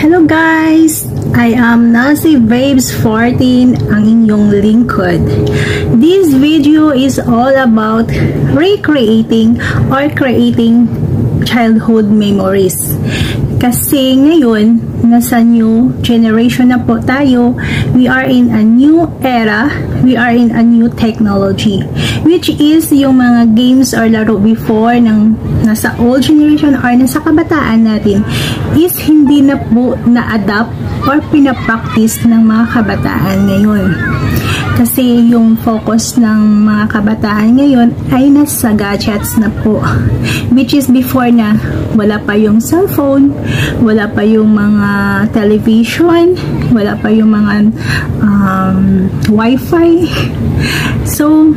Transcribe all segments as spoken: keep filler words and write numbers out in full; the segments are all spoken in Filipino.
Hello guys! I am Nasi Babes fourteen, ang inyong lingkod. This video is all about recreating or creating childhood memories. Kasi ngayon, nasa new generation na po tayo. We are in a new era. We are in a new technology. Which is yung mga games or laro before ng nasa old generation or nasa kabataan natin is hindi na po na-adapt or pinapractice ng mga kabataan ngayon. Kasi yung focus ng mga kabataan ngayon ay nasa gadgets na po. Which is before na wala pa yung cellphone, wala pa yung mga television, wala pa yung mga um, wifi. So,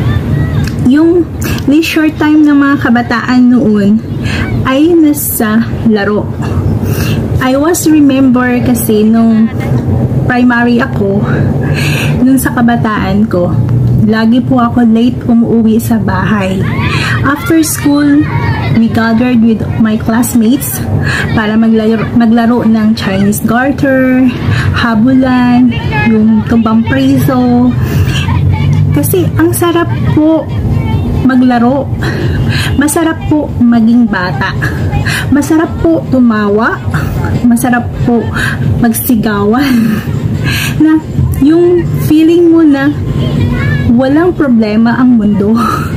yung leisure time ng mga kabataan noon ay nasa laro. I was remember kasi nung primary ako, nung sa kabataan ko, lagi po ako late umuwi sa bahay. After school, we gathered with my classmates para maglaro, maglaro ng Chinese garter, habulan, yung tumbang priso. Kasi ang sarap po maglaro. Masarap po maging bata. Masarap po tumawa. Masarap po magsigawan. Na yung feeling mo na walang problema ang mundo.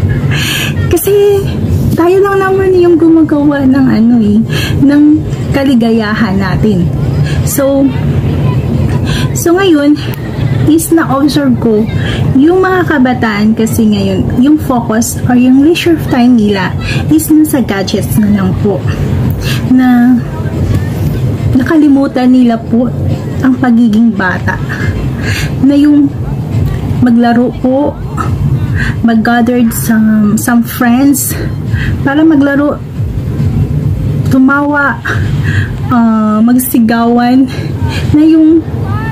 Kasi tayo lang naman yung gumagawa ng ano eh, ng kaligayahan natin. So, so ngayon, is na-observe ko yung mga kabataan kasi ngayon, yung focus or yung leisure time nila is nasa gadgets na lang po. Na nakalimutan nila po ang pagiging bata. Na yung maglaro po, mag-gathered some, some friends para maglaro, tumawa, uh, magsigawan, na yung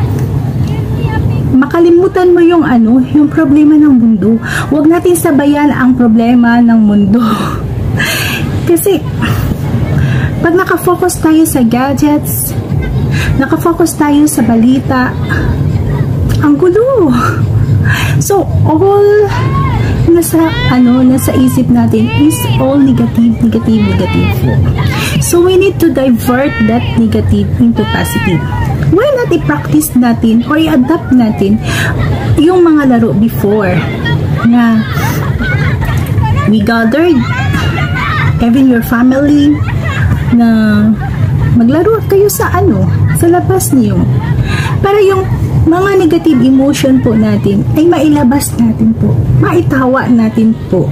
makalimutan mo yung ano, yung problema ng mundo. Huwag natin sabayan ang problema ng mundo. Kasi pag nakafocus tayo sa gadgets, nakafocus tayo sa balita, ang gulo. So all nasa ano, nasa isip natin is all negative, negative, negative. So we need to divert that negative into positive. Why not i-practice natin or i-adapt natin yung mga laro before na we gathered, even your family, na maglaro kayo sa ano, sa labas niyo. Para yung mga negative emotion po natin ay mailabas natin po, maitawa natin po.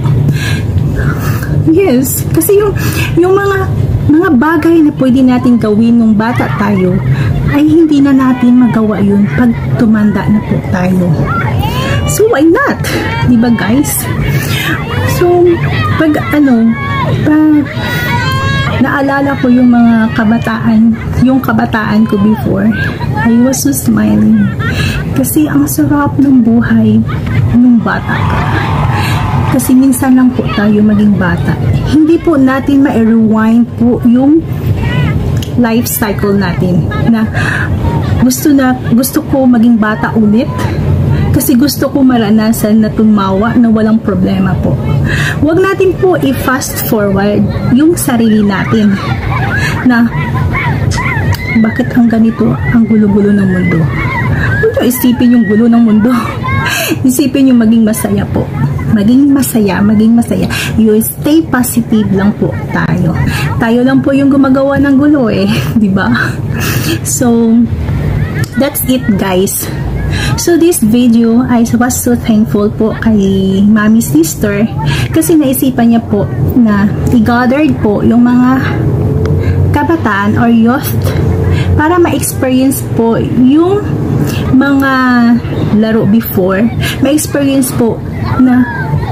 Yes, kasi yung, yung mga mga bagay na pwede natin gawin nung bata tayo ay hindi na natin magawa yun pag tumanda na po tayo. So why not? Diba guys? So pag ano, pag naalala ko yung mga kabataan, yung kabataan ko before, I was so smiling. Kasi ang sarap ng buhay nung bata ka. Kasi minsan lang po tayo maging bata. Hindi po natin ma-rewind po yung life cycle natin. Na gusto na gusto ko maging bata ulit. Kasi gusto ko maranasan na tumawa na walang problema po. Huwag natin po i-fast forward yung sarili natin. Na bakit ang ganito ang gulo-gulo ng mundo? Huwag nyo isipin yung gulo ng mundo. Isipin yung maging masaya po. Maging masaya, maging masaya. You stay positive lang po tayo. Tayo lang po yung gumagawa ng gulo eh. Diba? So, that's it guys. So this video, I was so thankful po kay Mami Sister kasi naisipan niya po na i-gathered po yung mga kabataan or youth para ma-experience po yung mga laro before, ma-experience po na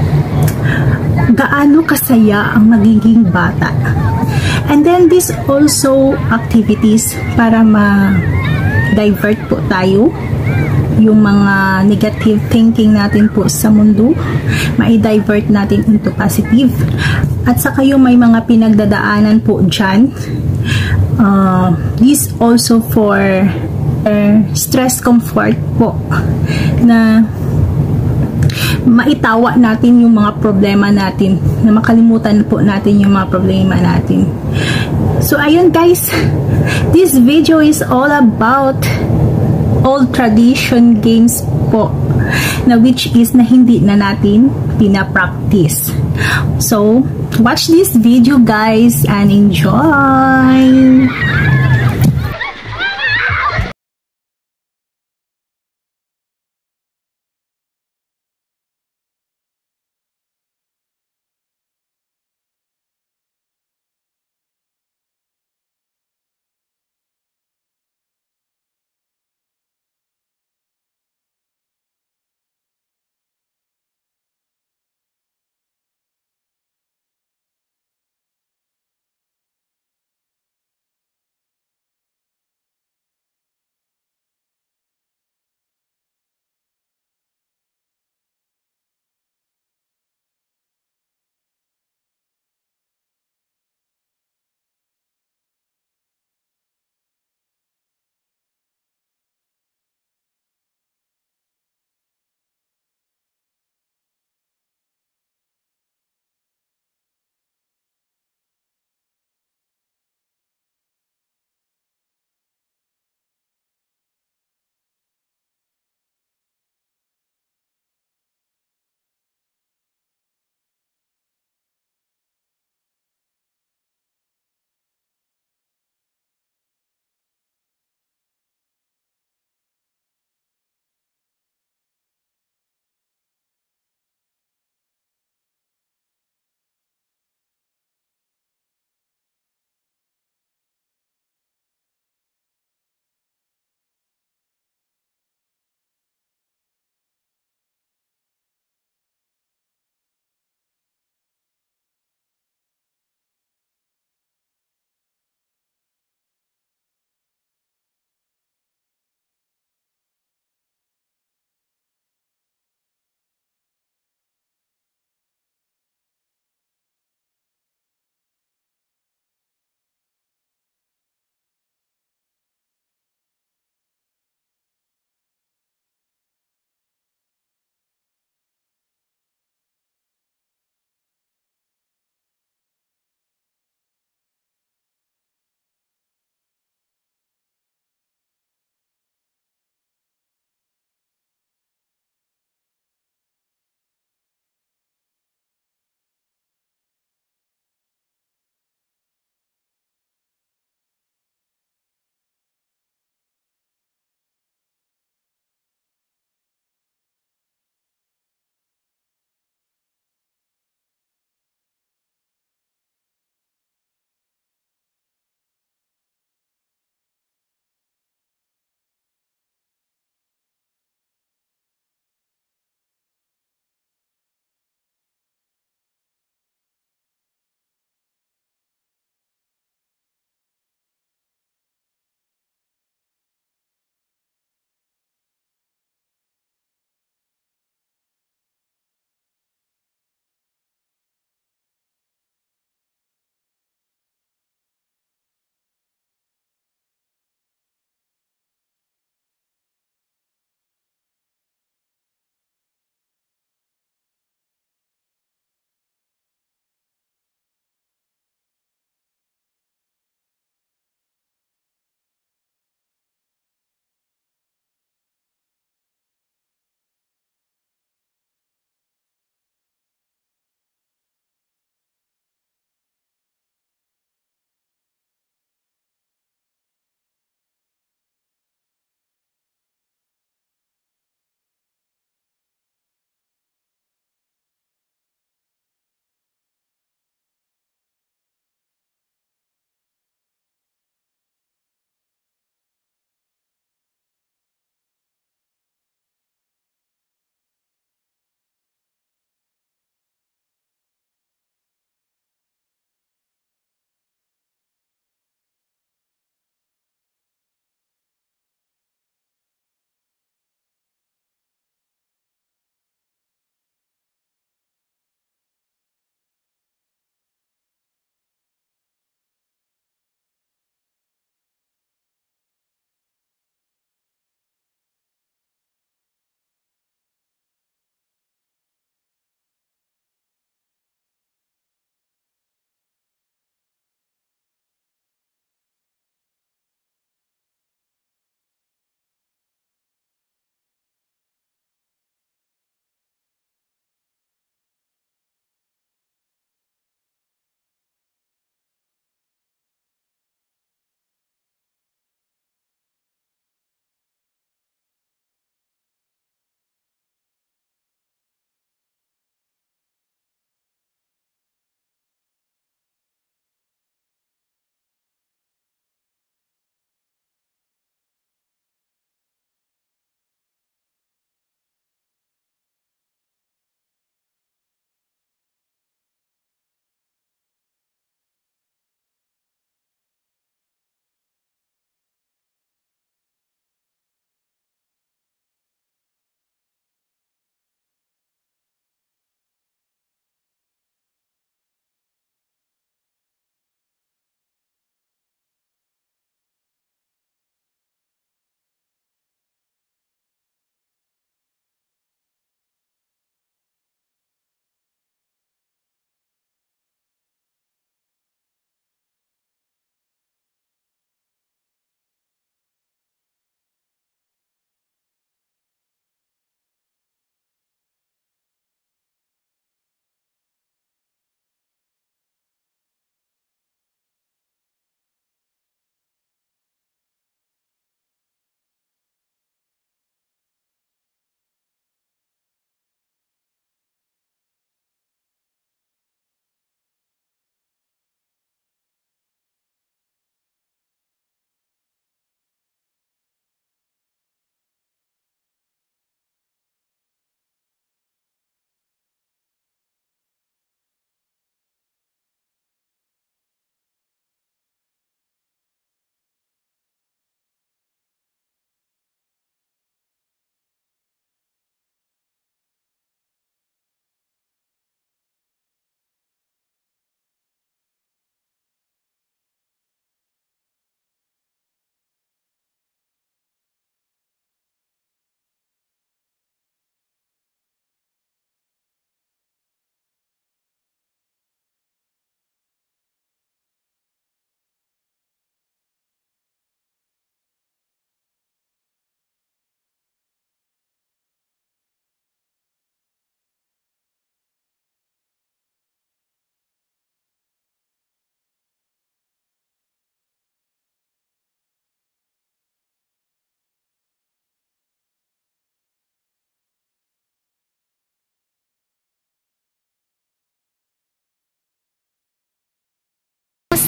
gaano kasaya ang magiging bata. And then this also activities para ma-divert po tayo yung mga negative thinking natin po sa mundo, ma-divert natin into positive. At saka yung may mga pinagdadaanan po dyan, Uh, this also for uh, stress comfort po, na maitawa natin yung mga problema natin, na makalimutan po natin yung mga problema natin. So ayun guys, this video is all about old tradition games po, na which is na hindi na natin pinapractice. So watch this video guys and enjoy!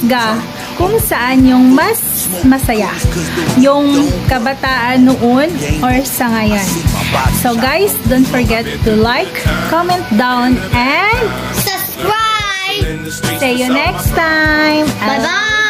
humusga kung saan yung mas masaya, yung kabataan noon or sa ngayon. So guys, don't forget to like, comment down, and Subscribe! see you next time. Bye-bye!